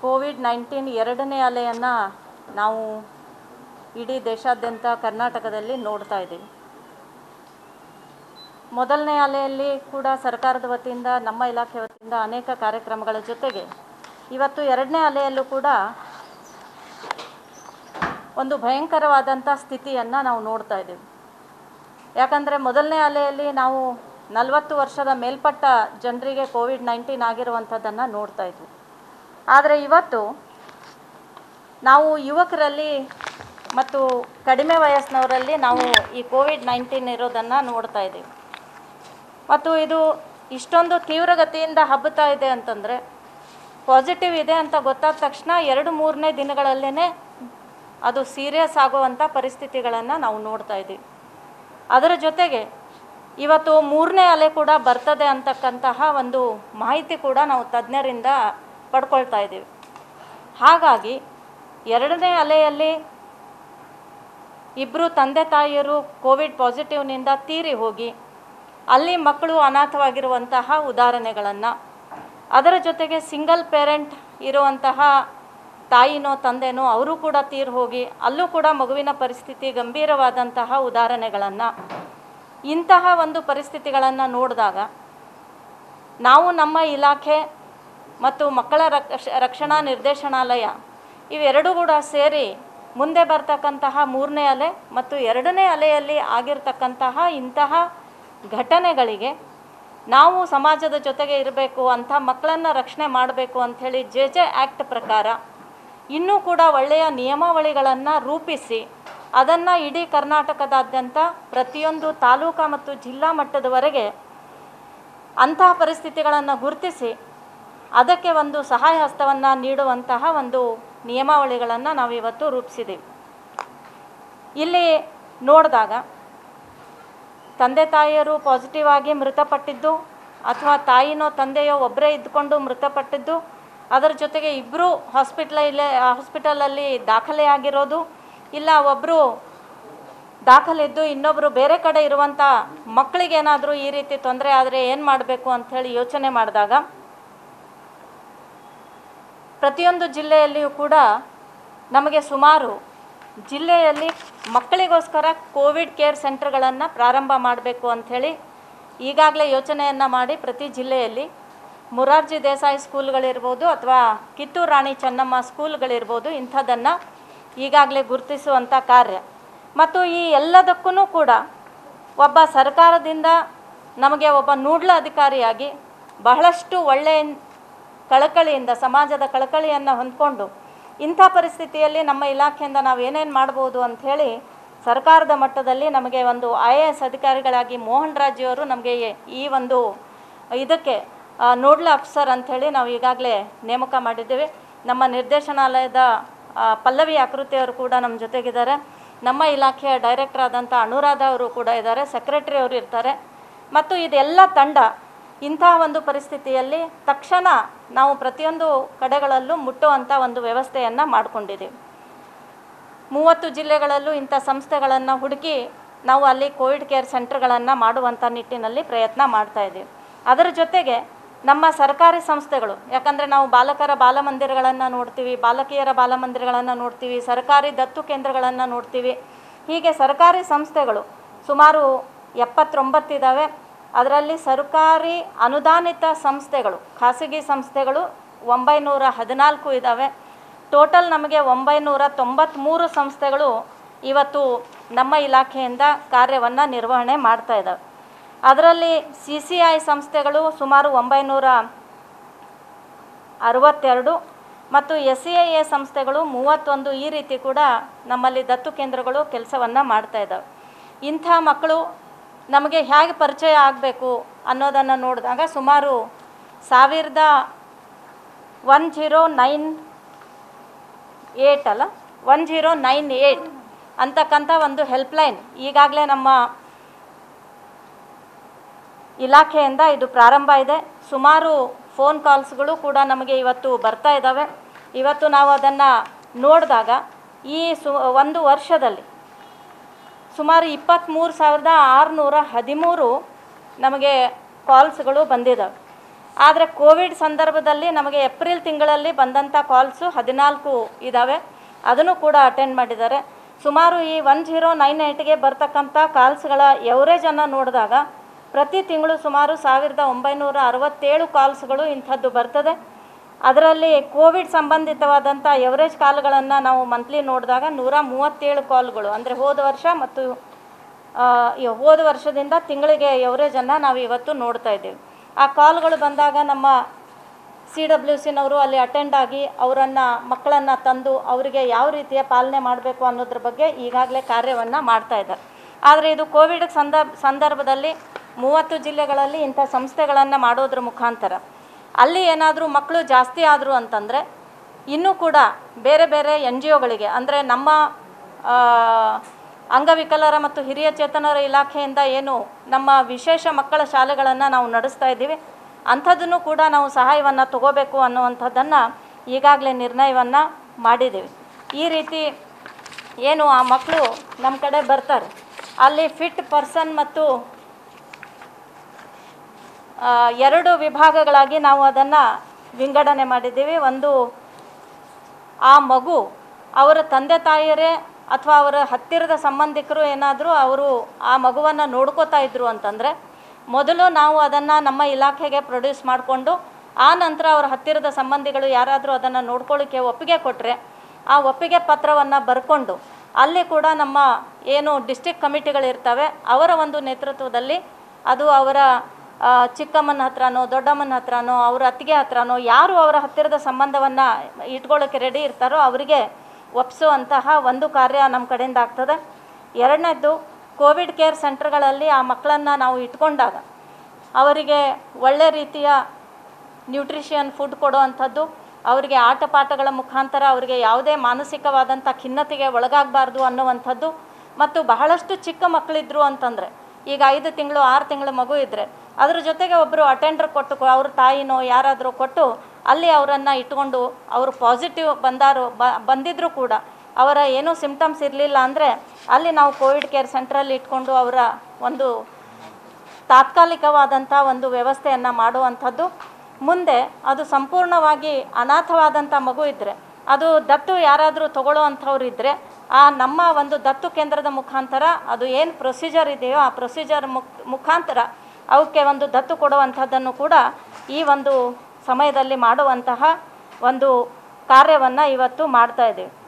COVID-19 ಎರಡನೇ ಅಲೆಯನ್ನು ನಾವು ಇಡೀ ದೇಶಾದ್ಯಂತ ಕರ್ನಾಟಕದಲ್ಲಿ ನೋಡ್ತಾ ಇದ್ದೀವಿ. ಮೊದಲನೇ ಅಲೆಯಲ್ಲಿ ಕೂಡ ಸರ್ಕಾರದ ವತಿಯಿಂದ ನಮ್ಮ ಇಲಾಖೆ ವತಿಯಿಂದ ಅನೇಕ ಕಾರ್ಯಕ್ರಮಗಳ ಜೊತೆಗೆ ಇವತ್ತು ಎರಡನೇ ಅಲೆಯಲ್ಲೂ ಕೂಡ ಒಂದು ಭಯಂಕರವಾದಂಥ ಸ್ಥಿತಿಯನ್ನು ನಾವು ನೋಡ್ತಾ ಇದ್ದೀವಿ. ಯಾಕಂದರೆ ಮೊದಲನೇ ಅಲೆಯಲ್ಲಿ ನಾವು 40 ವರ್ಷದ ಮೇಲ್ಪಟ್ಟ ಜನರಿಗೆ ಕೋವಿಡ್-19 ಆಗಿರುವಂಥದ್ದನ್ನು ನೋಡ್ತಾ ಇದ್ವಿ. ಆದರೆ ಇವತ್ತು ನಾವು ಯುವಕರಲ್ಲಿ ಮತ್ತು ಕಡಿಮೆ ವಯಸ್ಸಿನವರಲ್ಲಿ ನಾವು ಈ ಕೋವಿಡ್-19 ಇರೋದನ್ನು ನೋಡ್ತಾ ಇದ್ದೀವಿ. ಮತ್ತು ಇದು ಇಷ್ಟೊಂದು ತೀವ್ರಗತಿಯಿಂದ ಹಬ್ಬುತ್ತಾ ಇದೆ ಅಂತಂದರೆ, ಪಾಸಿಟಿವ್ ಇದೆ ಅಂತ ಗೊತ್ತಾದ ತಕ್ಷಣ 2-3ನೇ ದಿನಗಳಲ್ಲೇ ಅದು ಸೀರಿಯಸ್ ಆಗುವಂಥ ಪರಿಸ್ಥಿತಿಗಳನ್ನು ನಾವು ನೋಡ್ತಾ ಇದ್ದೀವಿ. ಅದರ ಜೊತೆಗೆ ಇವತ್ತು 3ನೇ ಅಲೆ ಕೂಡ ಬರ್ತದೆ ಅಂತಕ್ಕಂತಹ ಒಂದು ಮಾಹಿತಿ ಕೂಡ ನಾವು ತಜ್ಞರಿಂದ ಪಡ್ಕೊಳ್ತಾ ಇದ್ದೀವಿ. ಹಾಗಾಗಿ ಎರಡನೇ ಅಲೆಯಲ್ಲಿ ಇಬ್ಬರು ತಂದೆ ತಾಯಿಯರು ಕೋವಿಡ್ ಪಾಸಿಟಿವ್ನಿಂದ ತೀರಿ ಹೋಗಿ ಅಲ್ಲಿ ಮಕ್ಕಳು ಅನಾಥವಾಗಿರುವಂತಹ ಉದಾಹರಣೆಗಳನ್ನು, ಅದರ ಜೊತೆಗೆ ಸಿಂಗಲ್ ಪೇರೆಂಟ್ ಇರುವಂತಹ ತಾಯಿನೋ ತಂದೆನೋ ಅವರು ಕೂಡ ತೀರಿ ಹೋಗಿ ಅಲ್ಲೂ ಕೂಡ ಮಗುವಿನ ಪರಿಸ್ಥಿತಿ ಗಂಭೀರವಾದಂತಹ ಉದಾಹರಣೆಗಳನ್ನು, ಇಂತಹ ಒಂದು ಪರಿಸ್ಥಿತಿಗಳನ್ನು ನೋಡಿದಾಗ ನಾವು ನಮ್ಮ ಇಲಾಖೆ ಮತ್ತು ಮಕ್ಕಳ ರಕ್ಷಣಾ ನಿರ್ದೇಶನಾಲಯ ಇವೆರಡೂ ಕೂಡ ಸೇರಿ ಮುಂದೆ ಬರ್ತಕ್ಕಂತಹ 3ನೇ ಅಲೆ ಮತ್ತು 2ನೇ ಅಲೆಯಲ್ಲಿ ಆಗಿರ್ತಕ್ಕಂತಹ ಇಂತಹ ಘಟನೆಗಳಿಗೆ ನಾವು ಸಮಾಜದ ಜೊತೆಗೆ ಇರಬೇಕು ಅಂತ, ಮಕ್ಕಳನ್ನು ರಕ್ಷಣೆ ಮಾಡಬೇಕು ಅಂಥೇಳಿ JJ ಆ್ಯಕ್ಟ್ ಪ್ರಕಾರ ಇನ್ನೂ ಕೂಡ ಒಳ್ಳೆಯ ನಿಯಮಾವಳಿಗಳನ್ನು ರೂಪಿಸಿ ಅದನ್ನು ಇಡೀ ಕರ್ನಾಟಕದಾದ್ಯಂತ ಪ್ರತಿಯೊಂದು ತಾಲೂಕು ಮತ್ತು ಜಿಲ್ಲಾ ಮಟ್ಟದವರೆಗೆ ಅಂತಹ ಪರಿಸ್ಥಿತಿಗಳನ್ನು ಗುರುತಿಸಿ ಅದಕ್ಕೆ ಒಂದು ಸಹಾಯ ಹಸ್ತವನ್ನು ನೀಡುವಂತಹ ಒಂದು ನಿಯಮಾವಳಿಗಳನ್ನು ನಾವಿವತ್ತು ರೂಪಿಸಿದ್ದೀವಿ. ಇಲ್ಲಿ ನೋಡಿದಾಗ ತಂದೆ ತಾಯಿಯರು ಪಾಸಿಟಿವ್ ಆಗಿ ಮೃತಪಟ್ಟಿದ್ದು ಅಥವಾ ತಾಯಿನೋ ತಂದೆಯೋ ಒಬ್ಬರೇ ಇದ್ದುಕೊಂಡು ಮೃತಪಟ್ಟಿದ್ದು, ಅದರ ಜೊತೆಗೆ ಇಬ್ಬರು ಹಾಸ್ಪಿಟಲಲ್ಲಿ ದಾಖಲೆಯಾಗಿರೋದು, ಇಲ್ಲ ಒಬ್ಬರು ದಾಖಲಿದ್ದು ಇನ್ನೊಬ್ಬರು ಬೇರೆ ಕಡೆ ಇರುವಂಥ ಮಕ್ಕಳಿಗೇನಾದರೂ ಈ ರೀತಿ ತೊಂದರೆ ಆದರೆ ಏನು ಮಾಡಬೇಕು ಅಂಥೇಳಿ ಯೋಚನೆ ಮಾಡಿದಾಗ ಪ್ರತಿಯೊಂದು ಜಿಲ್ಲೆಯಲ್ಲಿಯೂ ಕೂಡ ನಮಗೆ ಸುಮಾರು ಜಿಲ್ಲೆಯಲ್ಲಿ ಮಕ್ಕಳಿಗೋಸ್ಕರ ಕೋವಿಡ್ ಕೇರ್ ಸೆಂಟರ್ಗಳನ್ನು ಪ್ರಾರಂಭ ಮಾಡಬೇಕು ಅಂಥೇಳಿ ಈಗಾಗಲೇ ಯೋಚನೆಯನ್ನು ಮಾಡಿ ಪ್ರತಿ ಜಿಲ್ಲೆಯಲ್ಲಿ ಮೊರಾರ್ಜಿ ದೇಸಾಯಿ ಸ್ಕೂಲ್ಗಳಿರ್ಬೋದು ಅಥವಾ ಕಿತ್ತೂರು ರಾಣಿ ಚೆನ್ನಮ್ಮ ಸ್ಕೂಲ್ಗಳಿರ್ಬೋದು, ಇಂಥದ್ದನ್ನು ಈಗಾಗಲೇ ಗುರುತಿಸುವಂಥ ಕಾರ್ಯ. ಮತ್ತು ಈ ಎಲ್ಲದಕ್ಕೂ ಕೂಡ ಒಬ್ಬ ಸರ್ಕಾರದಿಂದ ನಮಗೆ ಒಬ್ಬ ನೂಡ್ಲ ಅಧಿಕಾರಿಯಾಗಿ ಬಹಳಷ್ಟು ಒಳ್ಳೆಯ ಕಳಕಳಿಯಿಂದ ಸಮಾಜದ ಕಳಕಳಿಯನ್ನು ಹೊಂದ್ಕೊಂಡು ಇಂಥ ಪರಿಸ್ಥಿತಿಯಲ್ಲಿ ನಮ್ಮ ಇಲಾಖೆಯಿಂದ ನಾವು ಏನೇನು ಮಾಡ್ಬೋದು ಅಂಥೇಳಿ ಸರ್ಕಾರದ ಮಟ್ಟದಲ್ಲಿ ನಮಗೆ ಒಂದು IAS ಅಧಿಕಾರಿಗಳಾಗಿ ಮೋಹನ್ ರಾಜ್ಯವರು ನಮಗೆ ಈ ಒಂದು ಇದಕ್ಕೆ ನೋಡ್ಲ ಆಫೀಸರ್ ಅಂಥೇಳಿ ನಾವು ಈಗಾಗಲೇ ನೇಮಕ ಮಾಡಿದ್ದೇವೆ. ನಮ್ಮ ನಿರ್ದೇಶನಾಲಯದ ಪಲ್ಲವಿ ಆಕೃತಿಯವರು ಕೂಡ ನಮ್ಮ ಜೊತೆಗಿದ್ದಾರೆ. ನಮ್ಮ ಇಲಾಖೆಯ ಡೈರೆಕ್ಟರ್ ಆದಂಥ ಅನುರಾಧ ಅವರು ಕೂಡ ಇದ್ದಾರೆ, ಸೆಕ್ರೆಟರಿ ಅವರು ಇರ್ತಾರೆ. ಮತ್ತು ಇದೆಲ್ಲ ತಂಡ ಇಂಥ ಒಂದು ಪರಿಸ್ಥಿತಿಯಲ್ಲಿ ತಕ್ಷಣ ನಾವು ಪ್ರತಿಯೊಂದು ಕಡೆಗಳಲ್ಲೂ ಮುಟ್ಟುವಂಥ ಒಂದು ವ್ಯವಸ್ಥೆಯನ್ನು ಮಾಡಿಕೊಂಡಿದ್ದೀವಿ. 30 ಜಿಲ್ಲೆಗಳಲ್ಲೂ ಇಂಥ ಸಂಸ್ಥೆಗಳನ್ನು ಹುಡುಕಿ ನಾವು ಅಲ್ಲಿ ಕೋವಿಡ್ ಕೇರ್ ಸೆಂಟರ್ಗಳನ್ನು ಮಾಡುವಂಥ ನಿಟ್ಟಿನಲ್ಲಿ ಪ್ರಯತ್ನ ಮಾಡ್ತಾಯಿದ್ದೀವಿ. ಅದರ ಜೊತೆಗೆ ನಮ್ಮ ಸರ್ಕಾರಿ ಸಂಸ್ಥೆಗಳು, ಯಾಕಂದರೆ ನಾವು ಬಾಲಕರ ಬಾಲಮಂದಿರಗಳನ್ನು ನೋಡ್ತೀವಿ, ಬಾಲಕಿಯರ ಬಾಲಮಂದಿರಗಳನ್ನು ನೋಡ್ತೀವಿ, ಸರ್ಕಾರಿ ದತ್ತು ಕೇಂದ್ರಗಳನ್ನು ನೋಡ್ತೀವಿ. ಹೀಗೆ ಸರ್ಕಾರಿ ಸಂಸ್ಥೆಗಳು ಸುಮಾರು 79 ಇದ್ದಾವೆ. ಅದರಲ್ಲಿ ಸರ್ಕಾರಿ ಅನುದಾನಿತ ಸಂಸ್ಥೆಗಳು, ಖಾಸಗಿ ಸಂಸ್ಥೆಗಳು 914 ಇದ್ದಾವೆ. ಟೋಟಲ್ ನಮಗೆ 993 ಸಂಸ್ಥೆಗಳು ಇವತ್ತು ನಮ್ಮ ಇಲಾಖೆಯಿಂದ ಕಾರ್ಯವನ್ನು ನಿರ್ವಹಣೆ ಮಾಡ್ತಾ ಇದ್ದಾವೆ. ಅದರಲ್ಲಿ CCI ಸಂಸ್ಥೆಗಳು ಸುಮಾರು 962 ಮತ್ತು SCIA ಸಂಸ್ಥೆಗಳು 31, ಈ ರೀತಿ ಕೂಡ ನಮ್ಮಲ್ಲಿ ದತ್ತು ಕೇಂದ್ರಗಳು ಕೆಲಸವನ್ನು ಮಾಡ್ತಾ ಇದ್ದಾವೆ. ಇಂಥ ಮಕ್ಕಳು ನಮಗೆ ಹೇಗೆ ಪರಿಚಯ ಆಗಬೇಕು ಅನ್ನೋದನ್ನು ನೋಡಿದಾಗ ಸುಮಾರು 1098 ಅಂತಕ್ಕಂಥ ಒಂದು ಹೆಲ್ಪ್ಲೈನ್ ಈಗಾಗಲೇ ನಮ್ಮ ಇಲಾಖೆಯಿಂದ ಇದು ಪ್ರಾರಂಭ ಇದೆ. ಸುಮಾರು ಫೋನ್ ಕಾಲ್ಸ್ಗಳು ಕೂಡ ನಮಗೆ ಇವತ್ತು ಬರ್ತಾ ಇದ್ದಾವೆ. ಇವತ್ತು ನಾವು ಅದನ್ನು ನೋಡಿದಾಗ ಈ ಒಂದು ವರ್ಷದಲ್ಲಿ ಸುಮಾರು 23,613 ನಮಗೆ ಕಾಲ್ಸ್ಗಳು ಬಂದಿದ್ದಾವೆ. ಆದರೆ ಕೋವಿಡ್ ಸಂದರ್ಭದಲ್ಲಿ ನಮಗೆ ಏಪ್ರಿಲ್ ತಿಂಗಳಲ್ಲಿ ಬಂದಂಥ ಕಾಲ್ಸು 14 ಇದ್ದಾವೆ, ಅದನ್ನು ಕೂಡ ಅಟೆಂಡ್ ಮಾಡಿದ್ದಾರೆ. ಸುಮಾರು ಈ 1098ಗೆ ಬರ್ತಕ್ಕಂಥ ಕಾಲ್ಸ್ಗಳ ಎವರೇಜನ್ನು ನೋಡಿದಾಗ ಪ್ರತಿ ತಿಂಗಳು ಸುಮಾರು 1967 ಕಾಲ್ಸ್ಗಳು ಇಂಥದ್ದು ಬರ್ತದೆ. ಅದರಲ್ಲಿ ಕೋವಿಡ್ ಸಂಬಂಧಿತವಾದಂಥ ಎವರೇಜ್ ಕಾಲ್ಗಳನ್ನು ನಾವು ಮಂತ್ಲಿ ನೋಡಿದಾಗ 137 ಕಾಲ್ಗಳು, ಅಂದರೆ ಹೋದ ವರ್ಷ ಮತ್ತು ಹೋದ ವರ್ಷದಿಂದ ತಿಂಗಳಿಗೆ ಎವರೇಜನ್ನು ನಾವು ಇವತ್ತು ನೋಡ್ತಾ ಇದ್ದೀವಿ. ಆ ಕಾಲ್ಗಳು ಬಂದಾಗ ನಮ್ಮ CWCನವರು ಅಲ್ಲಿ ಅಟೆಂಡ್ ಆಗಿ ಮಕ್ಕಳನ್ನು ತಂದು ಅವರಿಗೆ ಯಾವ ರೀತಿಯ ಪಾಲನೆ ಮಾಡಬೇಕು ಅನ್ನೋದ್ರ ಬಗ್ಗೆ ಈಗಾಗಲೇ ಕಾರ್ಯವನ್ನು ಮಾಡ್ತಾ ಇದ್ದಾರೆ. ಆದರೆ ಇದು ಕೋವಿಡ್ ಸಂದರ್ಭದಲ್ಲಿ 30 ಜಿಲ್ಲೆಗಳಲ್ಲಿ ಇಂಥ ಸಂಸ್ಥೆಗಳನ್ನು ಮಾಡೋದ್ರ ಮುಖಾಂತರ ಅಲ್ಲಿ ಏನಾದರೂ ಮಕ್ಕಳು ಜಾಸ್ತಿ ಆದರು ಅಂತಂದರೆ ಇನ್ನೂ ಕೂಡ ಬೇರೆ ಬೇರೆ NGOಗಳಿಗೆ, ಅಂದರೆ ನಮ್ಮ ಅಂಗವಿಕಲರ ಮತ್ತು ಹಿರಿಯ ಚೇತನರ ಇಲಾಖೆಯಿಂದ ಏನು ನಮ್ಮ ವಿಶೇಷ ಮಕ್ಕಳ ಶಾಲೆಗಳನ್ನು ನಾವು ನಡೆಸ್ತಾ ಇದ್ದೀವಿ, ಅಂಥದ್ದನ್ನು ಕೂಡ ನಾವು ಸಹಾಯವನ್ನು ತಗೋಬೇಕು ಅನ್ನುವಂಥದ್ದನ್ನು ಈಗಾಗಲೇ ನಿರ್ಣಯವನ್ನು ಮಾಡಿದ್ದೀವಿ. ಈ ರೀತಿ ಏನು ಆ ಮಕ್ಕಳು ನಮ್ಮ ಕಡೆ ಬರ್ತಾರೆ, ಅಲ್ಲಿ ಫಿಟ್ ಪರ್ಸನ್ ಮತ್ತು 2 ವಿಭಾಗಗಳಾಗಿ ನಾವು ಅದನ್ನು ವಿಂಗಡಣೆ ಮಾಡಿದ್ದೀವಿ. ಒಂದು, ಆ ಮಗು ಅವರ ತಂದೆ ತಾಯಿಯರೇ ಅಥವಾ ಅವರ ಹತ್ತಿರದ ಸಂಬಂಧಿಕರು ಏನಾದರೂ ಅವರು ಆ ಮಗುವನ್ನು ನೋಡ್ಕೋತಾ ಇದ್ರು ಅಂತಂದರೆ ಮೊದಲು ನಾವು ಅದನ್ನು ನಮ್ಮ ಇಲಾಖೆಗೆ ಪ್ರೊಡ್ಯೂಸ್ ಮಾಡಿಕೊಂಡು ಆ ನಂತರ ಅವರ ಹತ್ತಿರದ ಸಂಬಂಧಿಗಳು ಯಾರಾದರೂ ಅದನ್ನು ನೋಡ್ಕೊಳ್ಳಿಕ್ಕೆ ಒಪ್ಪಿಗೆ ಕೊಟ್ಟರೆ ಆ ಒಪ್ಪಿಗೆ ಪತ್ರವನ್ನು ಬರ್ಕೊಂಡು ಅಲ್ಲಿ ಕೂಡ ನಮ್ಮ ಏನು ಡಿಸ್ಟ್ರಿಕ್ಟ್ ಕಮಿಟಿಗಳಿರ್ತವೆ ಅವರ ಒಂದು ನೇತೃತ್ವದಲ್ಲಿ ಅದು ಅವರ ಚಿಕ್ಕಮ್ಮನ ಹತ್ರನೋ ದೊಡ್ಡಮ್ಮನ ಹತ್ರನೋ ಅವರ ಅತ್ತಿಗೆ ಹತ್ರನೋ ಯಾರು ಅವರ ಹತ್ತಿರದ ಸಂಬಂಧವನ್ನು ಇಟ್ಕೊಳ್ಳೋಕ್ಕೆ ರೆಡಿ ಇರ್ತಾರೋ ಅವರಿಗೆ ಒಪ್ಪಿಸುವಂತಹ ಒಂದು ಕಾರ್ಯ ನಮ್ಮ ಕಡೆಯಿಂದ ಆಗ್ತದೆ. ಎರಡನೇದ್ದು, ಕೋವಿಡ್ ಕೇರ್ ಸೆಂಟರ್ಗಳಲ್ಲಿ ಆ ಮಕ್ಕಳನ್ನು ನಾವು ಇಟ್ಕೊಂಡಾಗ ಅವರಿಗೆ ಒಳ್ಳೆ ರೀತಿಯ ನ್ಯೂಟ್ರಿಷನ್ ಫುಡ್ ಕೊಡುವಂಥದ್ದು, ಅವರಿಗೆ ಆಟ ಪಾಠಗಳ ಮುಖಾಂತರ ಅವರಿಗೆ ಯಾವುದೇ ಮಾನಸಿಕವಾದಂಥ ಖಿನ್ನತೆಗೆ ಒಳಗಾಗಬಾರ್ದು ಅನ್ನುವಂಥದ್ದು, ಮತ್ತು ಬಹಳಷ್ಟು ಚಿಕ್ಕ ಮಕ್ಕಳಿದ್ರು ಅಂತಂದರೆ ಈಗ 5 ತಿಂಗಳು 6 ತಿಂಗಳ ಮಗು ಇದ್ದರೆ ಅದ್ರ ಜೊತೆಗೆ ಒಬ್ಬರು ಅಟೆಂಡರ್ ಕೊಟ್ಟು ಅವ್ರ ತಾಯಿನೋ ಯಾರಾದರೂ ಕೊಟ್ಟು ಅಲ್ಲಿ ಅವರನ್ನು ಇಟ್ಕೊಂಡು ಅವರು ಪಾಸಿಟಿವ್ ಬಂದಿದ್ದರೂ ಕೂಡ ಅವರ ಏನೂ ಸಿಂಪ್ಟಮ್ಸ್ ಇರಲಿಲ್ಲ ಅಂದರೆ ಅಲ್ಲಿ ನಾವು ಕೋವಿಡ್ ಕೇರ್ ಸೆಂಟ್ರಲ್ಲಿ ಇಟ್ಕೊಂಡು ಅವರ ಒಂದು ತಾತ್ಕಾಲಿಕವಾದಂಥ ಒಂದು ವ್ಯವಸ್ಥೆಯನ್ನು ಮಾಡುವಂಥದ್ದು. ಮುಂದೆ ಅದು ಸಂಪೂರ್ಣವಾಗಿ ಅನಾಥವಾದಂಥ ಮಗು ಇದ್ದರೆ ಅದು ದತ್ತು ಯಾರಾದರೂ ತಗೊಳ್ಳೋವಂಥವ್ರು ಇದ್ದರೆ ಆ ನಮ್ಮ ಒಂದು ದತ್ತು ಕೇಂದ್ರದ ಮುಖಾಂತರ ಅದು ಏನು ಪ್ರೊಸೀಜರ್ ಇದೆಯೋ ಆ ಪ್ರೊಸೀಜರ್ ಮುಖಾಂತರ ಅವಕ್ಕೆ ಒಂದು ದತ್ತು ಕೊಡುವಂಥದ್ದನ್ನು ಕೂಡ ಈ ಒಂದು ಸಮಯದಲ್ಲಿ ಮಾಡುವಂತಹ ಒಂದು ಕಾರ್ಯವನ್ನು ಇವತ್ತು ಮಾಡ್ತಾ ಇದ್ದೀವಿ.